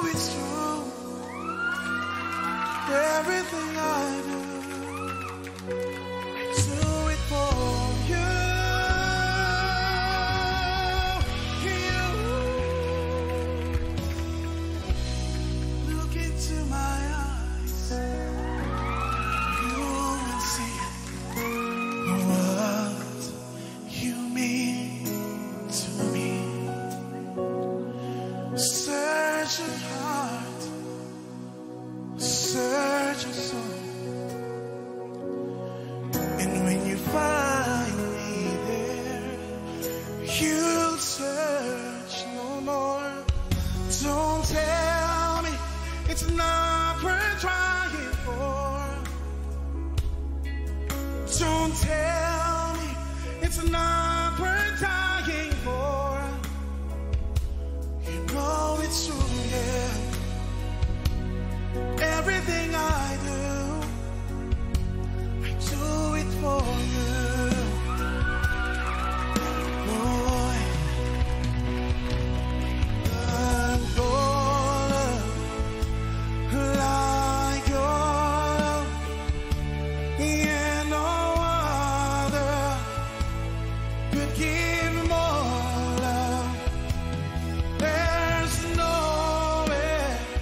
it's true. Everything I do it for you. You look into my eyes, you will see what you mean to me. Search your heart, search your soul, and when you find me there, you'll search no more. Don't tell me it's not worth trying for. Don't tell me it's not worth dying for. You know it's true, yeah. Everything I do it for you. Boy, I'm gonna like your love, yeah, no other could give more love. There's no way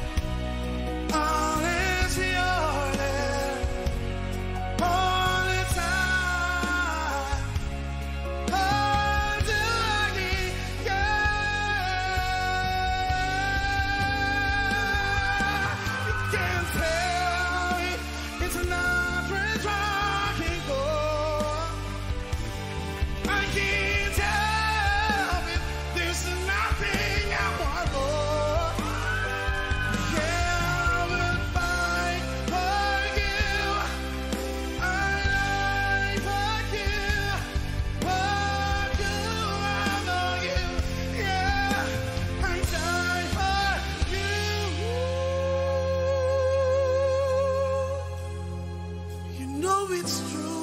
unless you're there all the time. Under the you can't tell me it's not worth trying for. I can't tell it. There's nothing I want more. Yeah, I will fight for you. I lie for you. For you, I know you. Yeah, I die for you. You know it's true.